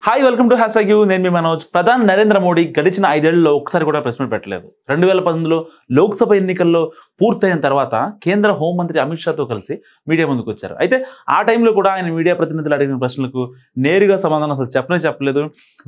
Hi welcome to hashtag you. నేను మీ మనోజ్. ప్రధాని నరేంద్ర మోడీ గడిచిన 5 ఏళ్లలో ఒకసారి కూడా ప్రెస్ మీట్ పెట్టలేదు. 2019లో లోక్సభ ఎన్నికల్లో పూర్తయిన తర్వాత కేంద్ర హోంమంత్రి అమిత్ షాతో కలిసి మీడియా ముందుకు వచ్చారు. అయితే ఆ టైంలో కూడా ఆయన మీడియా ప్రతినిధులు అడిగిన ప్రశ్నలకు నేరుగా సమాధానం అసలు చెప్పలేదు.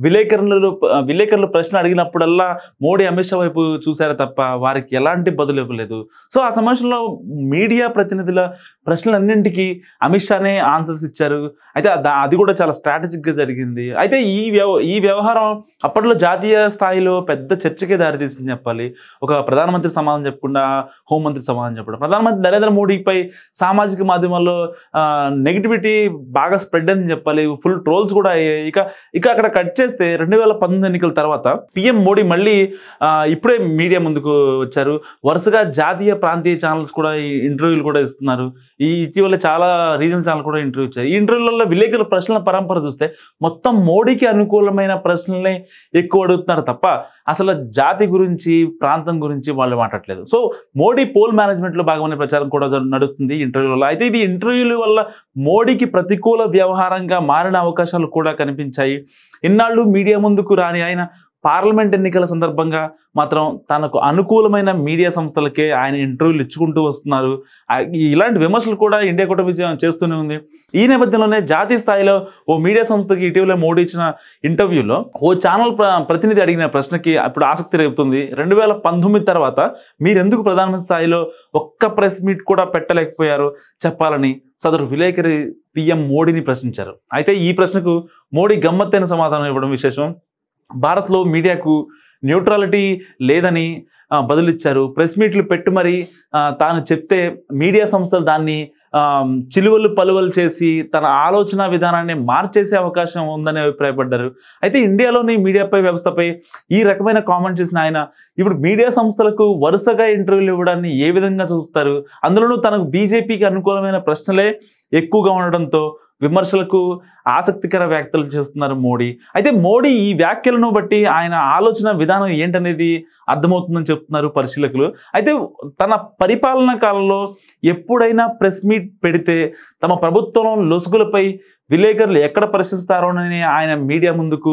విలేకరులు ప్రశ్న అడిగినప్పుడల్లా మోడీ అమిత్ షా వైపు చూశారు తప్ప వారికి ఎలాంటి బదులు ఇవ్వలేదు. సో ఆ సమయంలో మీడియా ప్రతినిధుల ప్రశ్నలన్నింటికీ అమిత్ షానే ఆన్సర్స్ ఇచ్చారు. అయితే అది కూడా చాలా స్ట్రాటజిక్గా జరిగింది. అయితే ఈ వ్యవహారం అప్పట్లో జాతీయ స్థాయిలో పెద్ద చర్చకే దారితీసింది చెప్పాలి. ఒక ప్రధానమంత్రి సమాధానం చెప్పకుండా హోంమంత్రి సమాధానం చెప్పడం. ప్రధానమంత్రి నరేంద్ర మోడీపై సామాజిక మాధ్యమాల్లో నెగిటివిటీ బాగా స్ప్రెడ్ అని చెప్పాలి. ఫుల్ ట్రోల్స్ కూడా అయ్యాయి. ఇక అక్కడ కట్ చేస్తే 2019 ఎన్నికల తర్వాత పిఎం మోడీ మళ్ళీ ఇప్పుడే మీడియా ముందుకు వచ్చారు. వరుసగా జాతీయ ప్రాంతీయ ఛానల్స్ కూడా ఇంటర్వ్యూలు కూడా ఇస్తున్నారు. ఇటీవల చాలా రీజనల్ ఛానల్ కూడా ఇంటర్వ్యూ ఇచ్చారు. ఈ ఇంటర్వ్యూలలో విలేకరుల ప్రశ్నల పరంపర చూస్తే మొత్తం మోడీకి అనుకూలమైన ప్రశ్నలనే ఎక్కువ అడుగుతున్నారు తప్ప అసలు జాతి గురించి ప్రాంతం గురించి వాళ్ళు మాట్లాడలేదు. సో మోడీ పోల్ మేనేజ్మెంట్లో భాగమైన ప్రచారం కూడా నడుస్తుంది ఇంటర్వ్యూలలో. అయితే ఇది ఇంటర్వ్యూల వల్ల మోడీకి ప్రతికూల వ్యవహారంగా మారిన అవకాశాలు కూడా కనిపించాయి. ఇన్నాళ్ళు మీడియా ముందుకు రాని ఆయన పార్లమెంట్ ఎన్నికల సందర్భంగా మాత్రం తనకు అనుకూలమైన మీడియా సంస్థలకే ఆయన ఇంటర్వ్యూలు ఇచ్చుకుంటూ వస్తున్నారు. ఇలాంటి విమర్శలు కూడా ఇండియా కూటమి చేస్తూనే ఉంది. ఈ నేపథ్యంలోనే జాతీయ స్థాయిలో ఓ మీడియా సంస్థకి ఇటీవల మోడీ ఇచ్చిన ఇంటర్వ్యూలో ఓ ఛానల్ ప్రతినిధి అడిగిన ప్రశ్నకి ఇప్పుడు ఆసక్తి రేపుతుంది. 2019 తర్వాత మీరెందుకు ప్రధానమంత్రి స్థాయిలో ఒక్క ప్రెస్ మీట్ కూడా పెట్టలేకపోయారు చెప్పాలని సదరు విలేకరి పిఎం మోడీని ప్రశ్నించారు. అయితే ఈ ప్రశ్నకు మోడీ గమ్మత్తైన సమాధానం ఇవ్వడం విశేషం. భారత్లో మీడియాకు న్యూట్రాలిటీ లేదని బదులిచ్చారు. ప్రెస్ మీట్లు పెట్టి మరి తాను చెప్తే మీడియా సంస్థలు దాన్ని చిలువలు పలువలు చేసి తన ఆలోచన విధానాన్ని మార్చేసే అవకాశం ఉందని అభిప్రాయపడ్డారు. అయితే ఇండియాలోని మీడియాపై వ్యవస్థపై ఈ రకమైన కామెంట్ చేసిన ఆయన ఇప్పుడు మీడియా సంస్థలకు వరుసగా ఇంటర్వ్యూలు ఇవ్వడాన్ని ఏ విధంగా చూస్తారు? అందులోనూ తనకు బీజేపీకి అనుకూలమైన ప్రశ్నలే ఎక్కువగా ఉండడంతో విమర్శలకు ఆసక్తికర వ్యాఖ్యలు చేస్తున్నారు మోడీ. అయితే మోడీ ఈ వ్యాఖ్యలను బట్టి ఆయన ఆలోచన విధానం ఏంటనేది అర్థమవుతుందని చెప్తున్నారు పరిశీలకులు. అయితే తన పరిపాలనా కాలంలో ఎప్పుడైనా ప్రెస్ మీట్ పెడితే తమ ప్రభుత్వం లొసుగులపై విలేకరులు ఎక్కడ ప్రశ్నిస్తారోనని ఆయన మీడియా ముందుకు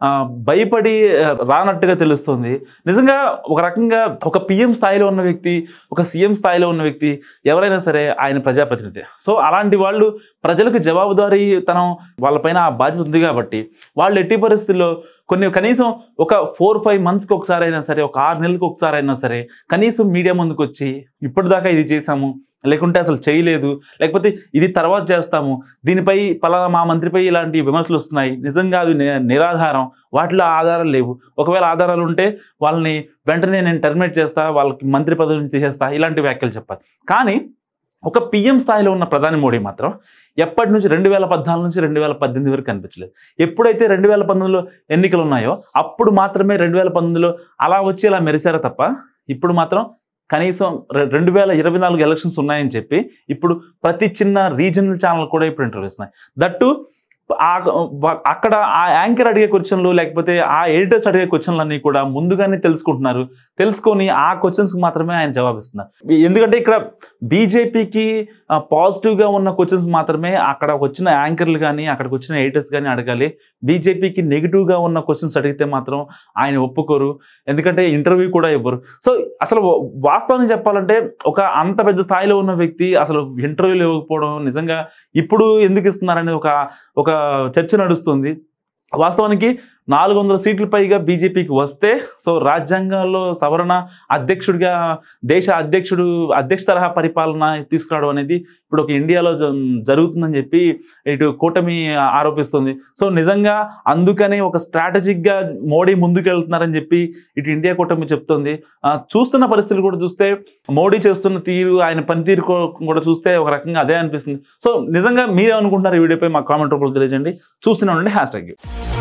భయపడి రానట్టుగా తెలుస్తుంది. నిజంగా ఒక రకంగా ఒక పిఎం స్థాయిలో ఉన్న వ్యక్తి, ఒక సీఎం స్థాయిలో ఉన్న వ్యక్తి ఎవరైనా సరే ఆయన ప్రజాప్రతినిధి. సో అలాంటి వాళ్ళు ప్రజలకు జవాబుదారీతనం వాళ్ళపైన ఆ బాధ్యత ఉంది కాబట్టి వాళ్ళు ఎట్టి పరిస్థితుల్లో కనీసం ఒక 4-5 మంత్స్కి ఒకసారి అయినా సరే, ఒక 6 నెలలకు ఒకసారి అయినా సరే కనీసం మీడియా ముందుకు వచ్చి ఇప్పటిదాకా ఇది చేశాము, లేకుంటే అసలు చేయలేదు, లేకపోతే ఇది తర్వాత చేస్తాము, దీనిపై పలానా మా మంత్రిపై ఇలాంటి విమర్శలు వస్తున్నాయి, నిజంగా అవి నిరాధారం, వాటిలో ఆధారాలు లేవు, ఒకవేళ ఆధారాలు ఉంటే వాళ్ళని వెంటనే నేను టర్మినేట్ చేస్తా, వాళ్ళకి మంత్రి పదవి నుంచి తీసేస్తా, ఇలాంటి వ్యాఖ్యలు చెప్పాలి. కానీ ఒక పిఎం స్థాయిలో ఉన్న ప్రధాని మోడీ మాత్రం ఎప్పటి నుంచి 2014 నుంచి 2018 వరకు కనిపించలేదు. ఎప్పుడైతే 2019లో ఎన్నికలు ఉన్నాయో అప్పుడు మాత్రమే 2019లో అలా వచ్చి అలా మెరిశారు తప్ప ఇప్పుడు మాత్రం కనీసం 2024 ఎలక్షన్స్ ఉన్నాయని చెప్పి ఇప్పుడు ప్రతి చిన్న రీజనల్ ఛానల్ కూడా ఇప్పుడు ఇంటర్వ్యూ ఇస్తున్నాయి. దట్టు అక్కడ ఆ యాంకర్ అడిగే క్వశ్చన్లు లేకపోతే ఆ ఎడిటర్స్ అడిగే క్వశ్చన్లన్నీ కూడా ముందుగానే తెలుసుకొని ఆ క్వశ్చన్స్కి మాత్రమే ఆయన జవాబిస్తున్నారు. ఎందుకంటే ఇక్కడ బీజేపీకి పాజిటివ్గా ఉన్న క్వశ్చన్స్ మాత్రమే అక్కడ వచ్చిన యాంకర్లు కానీ అక్కడికి వచ్చిన ఎడిటర్స్ కానీ అడగాలి. బీజేపీకి నెగిటివ్గా ఉన్న క్వశ్చన్స్ అడిగితే మాత్రం ఆయన ఒప్పుకోరు, ఎందుకంటే ఇంటర్వ్యూ కూడా ఇవ్వరు. సో అసలు వాస్తవాన్ని చెప్పాలంటే ఒక అంత పెద్ద స్థాయిలో ఉన్న వ్యక్తి అసలు ఇంటర్వ్యూలు ఇవ్వకపోవడం నిజంగా ఇప్పుడు ఎందుకు ఇస్తున్నారనేది ఒక చర్చ నడుస్తుంది. వాస్తవానికి 400 సీట్ల పైగా బీజేపీకి వస్తే సో రాజ్యాంగంలో సవరణ అధ్యక్షుడిగా అధ్యక్ష తరహా పరిపాలన తీసుకురావడం అనేది ఇప్పుడు ఒక ఇండియాలో జరుగుతుందని చెప్పి ఇటు కూటమి ఆరోపిస్తుంది. సో నిజంగా అందుకనే ఒక స్ట్రాటజిక్గా మోడీ ముందుకెళ్తున్నారని చెప్పి ఇటు ఇండియా కూటమి చెప్తుంది. చూస్తున్న పరిస్థితులు కూడా చూస్తే మోడీ చేస్తున్న తీరు, ఆయన పనితీరు కూడా చూస్తే ఒక రకంగా అదే అనిపిస్తుంది. సో నిజంగా మీరే అనుకుంటున్నారు ఈ వీడియోపై మా కామెంట్ రూపంలో తెలియజేయండి. చూస్తూనే ఉండండి హ్యాష్ ట్యాగ్.